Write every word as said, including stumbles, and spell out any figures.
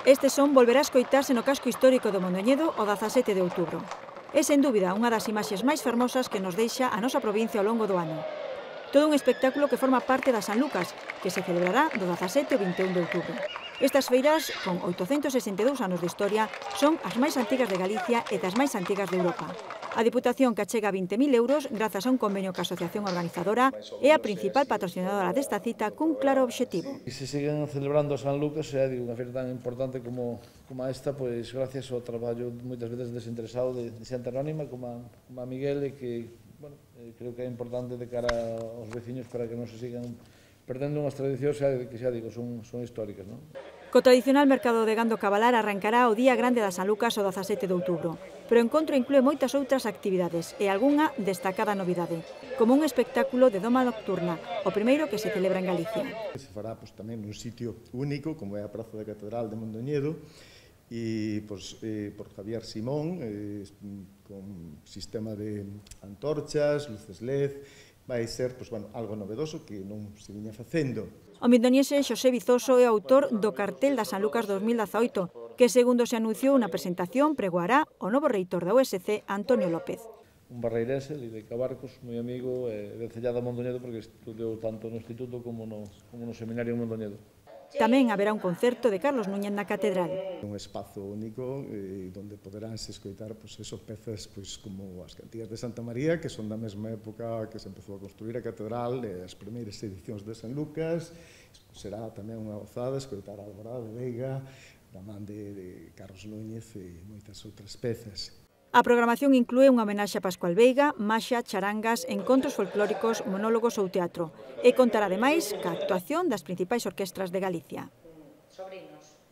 Este son volverá a escoitarse no casco histórico do Mondoñedo o dezasete de outubro. É, sen dúbida, unha das imaxes máis fermosas que nos deixa a nosa provincia ao longo do ano. Todo un espectáculo que forma parte da San Lucas, que se celebrará do dezasete ao vinte e un de outubro. Estas feiras, con oitocentos sesenta e dous anos de historia, son as máis antigas de Galicia e das máis antigas de Europa. A Diputación, que achega vinte mil euros grazas a un convenio ca asociación organizadora, é a principal patrocinadora desta cita cun claro obxectivo. E se siguen celebrando a San Lucas, é digo, unha feira tan importante como, como esta, pois gracias ao traballo moitas veces desinteresado de, de xente anónima como a, como a Miguel, e que bueno, eh, creo que é importante de cara aos veciños para que non se sigan perdendo unhas tradicións que xa digo, son, son históricas, non? Co tradicional mercado de gando cabalar arrancará o Día Grande da San Lucas o dezasete de outubro, pero o encontro inclúe moitas outras actividades e algunha destacada novidade, como un espectáculo de doma nocturna, o primeiro que se celebra en Galicia. Se fará pues, tamén nun sitio único, como é a Praza da Catedral de Mondoñedo, e pues, eh, por Javier Simón, eh, con sistema de antorchas, luces L E D, vai ser pues, bueno, algo novedoso que non se viña facendo. O mindoniense Xosé Vizoso é autor do cartel da San Lucas dos mil dezaoito, que segundo se anunciou na presentación pregoará o novo reitor da U S C, Antonio López. Un barreirense, de Cabarcos, moi amigo, e vencellado a Mondoñedo porque estudiou tanto no instituto como no, como no seminario en Mondoñedo. Tamén haberá un concerto de Carlos Núñez na Catedral. Un espazo único eh, onde poderán se escoitar pues, esos pezas pues, como as cantigas de Santa María, que son da mesma época que se empezou a construir a Catedral, e as primeiras edicións de San Lucas. Será tamén unha gozada escoitar a Alborada de Veiga, da man de, de Carlos Núñez e moitas outras pezas. A programación inclúe unha homenaxe a Pascual Veiga, maxa, charangas, encontros folclóricos, monólogos ou teatro, e contará ademais ca actuación das principais orquestras de Galicia.